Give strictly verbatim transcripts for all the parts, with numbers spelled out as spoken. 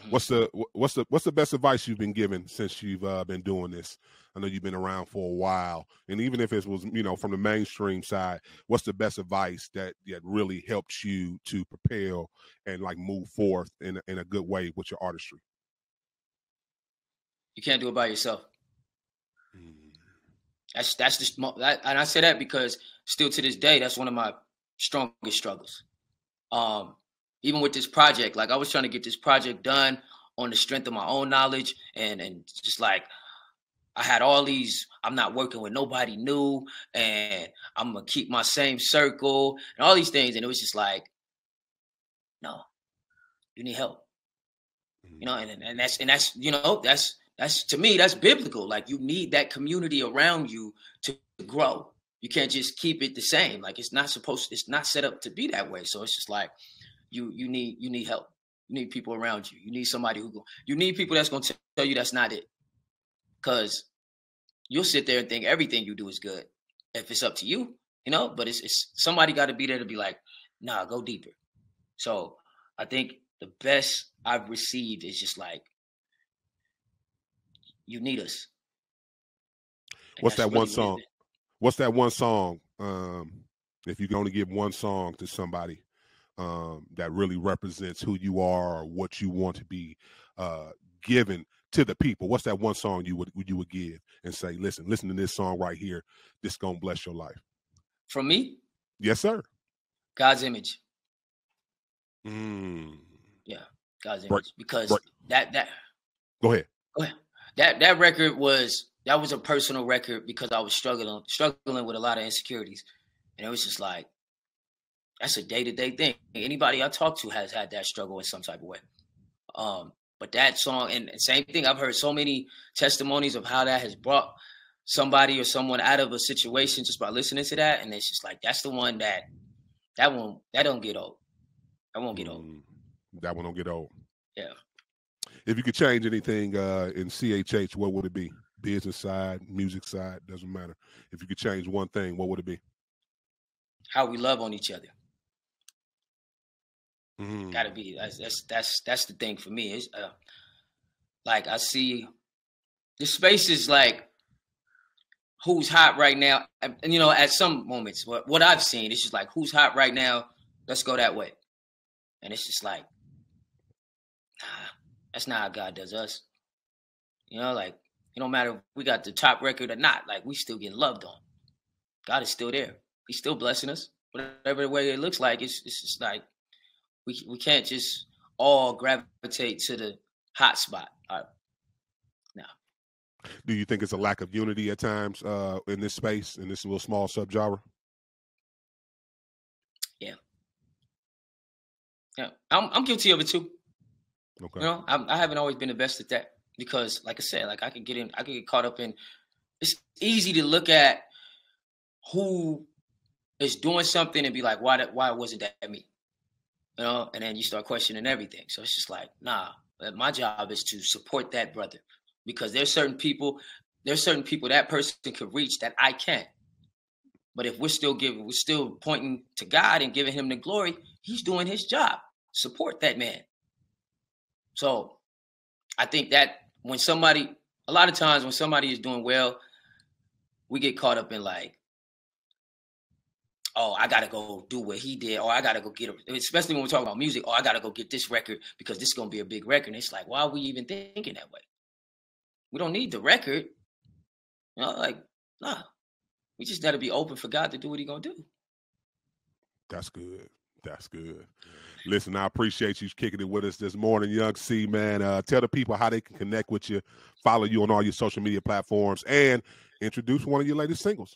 What's the what's the what's the best advice you've been given since you've uh, been doing this? I know you've been around for a while, and even if it was, you know, from the mainstream side, what's the best advice that that really helped you to propel and like move forth in a, in a good way with your artistry? You can't do it by yourself. Mm. That's that's just that, and I say that because still to this day, that's one of my strongest struggles. Um, even with this project, like I was trying to get this project done on the strength of my own knowledge, and and just like I had all these, I'm not working with nobody new, and I'm gonna keep my same circle and all these things, and it was just like, no, you need help, mm. you know, and and that's and that's you know that's. That's to me, that's biblical. Like you need that community around you to grow. You can't just keep it the same. Like it's not supposed, it's not set up to be that way. So it's just like you you need you need help. You need people around you. You need somebody who go, you need people that's gonna tell you that's not it. Cause you'll sit there and think everything you do is good if it's up to you, you know, but it's it's somebody gotta be there to be like, nah, go deeper. So I think the best I've received is just like, you need us. And What's that really one song? What's that one song? Um, if you can only give one song to somebody um, that really represents who you are or what you want to be uh, given to the people, what's that one song you would you would give and say, listen, listen to this song right here. This gonna bless your life. From me? Yes, sir. God's Image. Mm. Yeah, God's Image. Break, because break. that that. Go ahead. Go ahead. That that record was that was a personal record because I was struggling struggling with a lot of insecurities, and it was just like that's a day to day thing. Anybody I talk to has had that struggle in some type of way. Um, but that song and, and same thing. I've heard so many testimonies of how that has brought somebody or someone out of a situation just by listening to that, and it's just like that's the one that that one that don't get old. That won't get old. Mm, that one don't get old. Yeah. If you could change anything uh, in C H H, what would it be? Business side, music side, doesn't matter. If you could change one thing, what would it be? How we love on each other. Mm. Gotta be. That's that's that's that's the thing for me. It's uh, like I see the space is like who's hot right now, and you know, at some moments, what what I've seen, it's just like who's hot right now. Let's go that way, and it's just like, nah. That's not how God does us. You know, like, it don't matter if we got the top record or not. Like, we still getting loved on. God is still there. He's still blessing us. Whatever way it looks like, it's, it's just like, we we can't just all gravitate to the hot spot. Right. No. Do you think it's a lack of unity at times uh, in this space, in this little small subgenre? Yeah. Yeah. I'm, I'm guilty of it, too. Okay. You know, I, I haven't always been the best at that because, like I said, like I could get in, I could get caught up in. It's easy to look at who is doing something and be like, why that, why wasn't that me? You know, and then you start questioning everything. So it's just like, nah. My job is to support that brother because there's certain people, there's certain people that person could reach that I can't. But if we're still giving, we're still pointing to God and giving Him the glory, He's doing His job. Support that man. So I think that when somebody, a lot of times when somebody is doing well, we get caught up in like, oh, I got to go do what he did, or I got to go get it. Especially when we're talking about music, oh, I got to go get this record because this is going to be a big record. And it's like, why are we even thinking that way? We don't need the record. You know, like, nah. We just got to be open for God to do what He's going to do. That's good. That's good. Listen, I appreciate you kicking it with us this morning, Young Cee, man. Uh, tell the people how they can connect with you, follow you on all your social media platforms, and introduce one of your latest singles.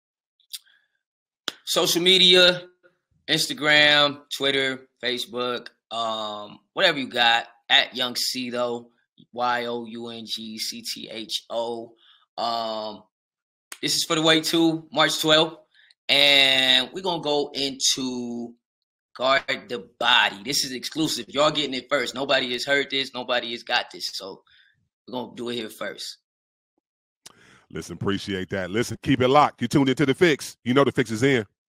Social media, Instagram, Twitter, Facebook, um, whatever you got, at Young Cee, though, Y O U N G C T H O. Um, this is for the way to March twelfth, and we're going to go into Guard the Body. This is exclusive. Y'all getting it first. Nobody has heard this. Nobody has got this. So we're going to do it here first. Listen, appreciate that. Listen, keep it locked. You tuned into The Fix. You know The Fix is in.